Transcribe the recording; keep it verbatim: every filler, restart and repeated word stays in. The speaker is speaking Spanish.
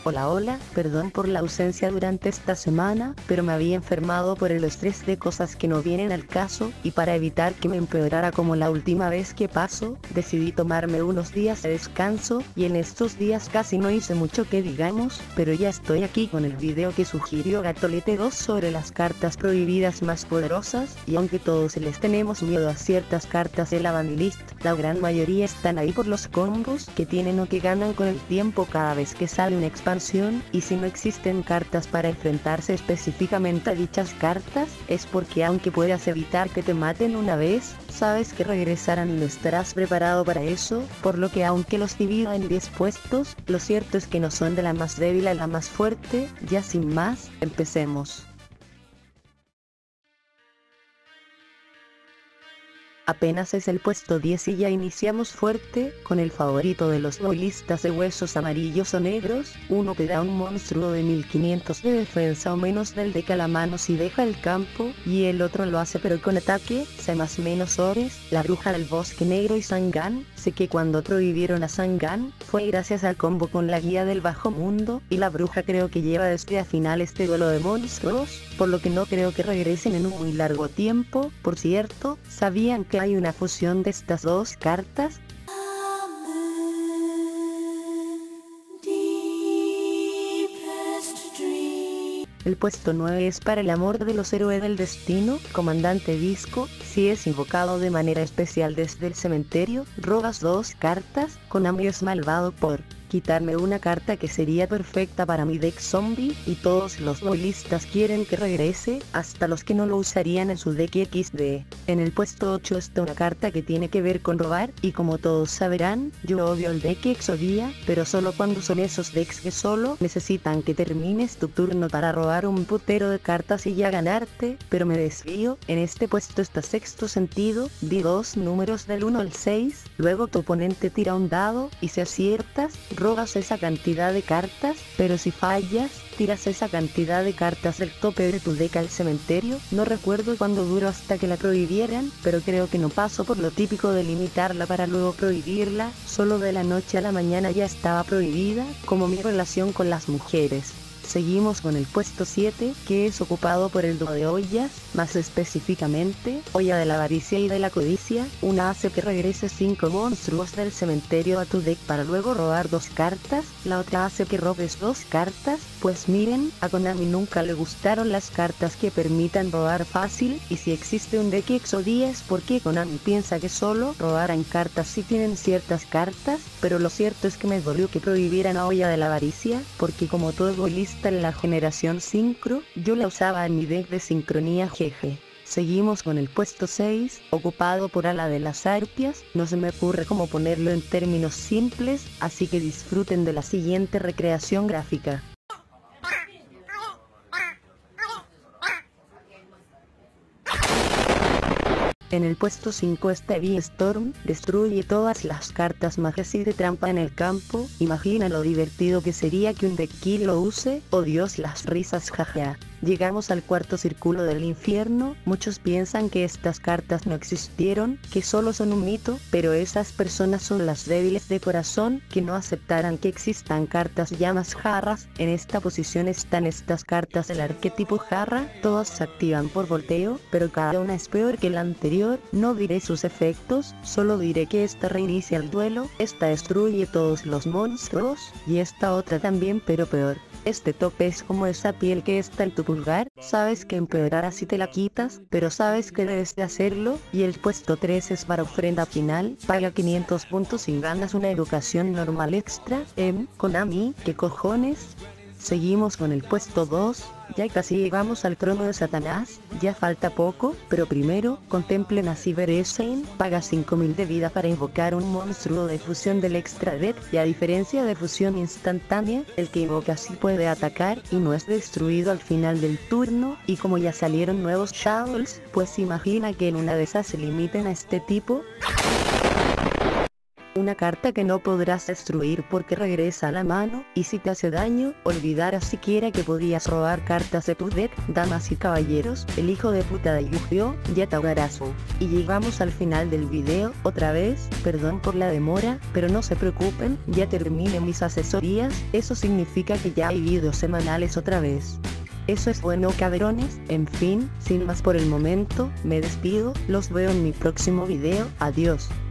Hola hola, perdón por la ausencia durante esta semana, pero me había enfermado por el estrés de cosas que no vienen al caso, y para evitar que me empeorara como la última vez que pasó, decidí tomarme unos días de descanso, y en estos días casi no hice mucho que digamos, pero ya estoy aquí con el video que sugirió Gatolete dos sobre las cartas prohibidas más poderosas, y aunque todos les tenemos miedo a ciertas cartas de la banlist, la gran mayoría están ahí por los combos que tienen o que ganan con el tiempo cada vez que sale una expansión, y si no existen cartas para enfrentarse específicamente a dichas cartas, es porque aunque puedas evitar que te maten una vez, sabes que regresarán y no estarás preparado para eso, por lo que aunque los divida en diez puestos, lo cierto es que no son de la más débil a la más fuerte. Ya sin más, empecemos. Apenas es el puesto diez y ya iniciamos fuerte, con el favorito de los boilistas de huesos amarillos o negros, uno que da un monstruo de mil quinientos de defensa o menos del de calamanos y deja el campo, y el otro lo hace pero con ataque, C más menos ores, la bruja del bosque negro y Sangan. Sé que cuando prohibieron a Sangan, fue gracias al combo con la guía del bajo mundo, y la bruja creo que lleva desde a final este duelo de monstruos, por lo que no creo que regresen en un muy largo tiempo. Por cierto, ¿sabían que hay una fusión de estas dos cartas? El puesto nueve es para el amor de los héroes del destino, Comandante Visco. Si es invocado de manera especial desde el cementerio, robas dos cartas. Konami es malvado por quitarme una carta que sería perfecta para mi deck zombie, y todos los boilistas quieren que regrese, hasta los que no lo usarían en su deck equis de. En el puesto ocho está una carta que tiene que ver con robar, y como todos sabrán, yo odio el deck Exodia, pero solo cuando son esos decks que solo necesitan que termines tu turno para robar un putero de cartas y ya ganarte, pero me desvío. En este puesto está Sexto Sentido, di dos números del uno al seis, luego tu oponente tira un dado, y si aciertas, robas esa cantidad de cartas, pero si fallas, tiras esa cantidad de cartas del tope de tu deck al cementerio. No recuerdo cuándo duró hasta que la prohibieran, pero creo que no pasó por lo típico de limitarla para luego prohibirla, solo de la noche a la mañana ya estaba prohibida, como mi relación con las mujeres. Seguimos con el puesto siete, que es ocupado por el dúo de ollas, más específicamente, olla de la avaricia y de la codicia. Una hace que regrese cinco monstruos del cementerio a tu deck para luego robar dos cartas, la otra hace que robes dos cartas. Pues miren, a Konami nunca le gustaron las cartas que permitan robar fácil, y si existe un deck Exodia es porque Konami piensa que solo robarán cartas si tienen ciertas cartas, pero lo cierto es que me dolió que prohibieran a olla de la avaricia, porque como todo boilista en la generación Synchro, yo la usaba en mi deck de sincronía jeje. Seguimos con el puesto seis, ocupado por ala de las arpias. No se me ocurre cómo ponerlo en términos simples, así que disfruten de la siguiente recreación gráfica. En el puesto cinco está V-Storm, destruye todas las cartas magias y de trampa en el campo. Imagina lo divertido que sería que un deck kill lo use. Oh Dios, las risas, jaja. Llegamos al cuarto círculo del infierno. Muchos piensan que estas cartas no existieron, que solo son un mito, pero esas personas son las débiles de corazón, que no aceptarán que existan cartas llamas jarras. En esta posición están estas cartas del arquetipo jarra, todas se activan por volteo, pero cada una es peor que la anterior. No diré sus efectos, solo diré que esta reinicia el duelo, esta destruye todos los monstruos, y esta otra también pero peor. Este tope es como esa piel que está en tu pulgar, sabes que empeorará si te la quitas, pero sabes que debes de hacerlo. Y el puesto tres es para ofrenda final, paga quinientos puntos y ganas una educación normal extra. Em, Konami, ¿qué cojones? Seguimos con el puesto dos, ya casi llegamos al trono de Satanás, ya falta poco, pero primero, contemplen a Cyber Essane, paga cinco mil de vida para invocar un monstruo de fusión del extra deck, y a diferencia de fusión instantánea, el que invoca así puede atacar y no es destruido al final del turno, y como ya salieron nuevos Shadows, pues imagina que en una de esas se limiten a este tipo. Una carta que no podrás destruir porque regresa a la mano, y si te hace daño, olvidarás siquiera que podías robar cartas de tu deck. Damas y caballeros, el hijo de puta de Yu-Gi-Oh! Yatagarasu. Y llegamos al final del video, otra vez, perdón por la demora, pero no se preocupen, ya terminé mis asesorías, eso significa que ya hay videos semanales otra vez. Eso es bueno, cabrones. En fin, sin más por el momento, me despido, los veo en mi próximo video, adiós.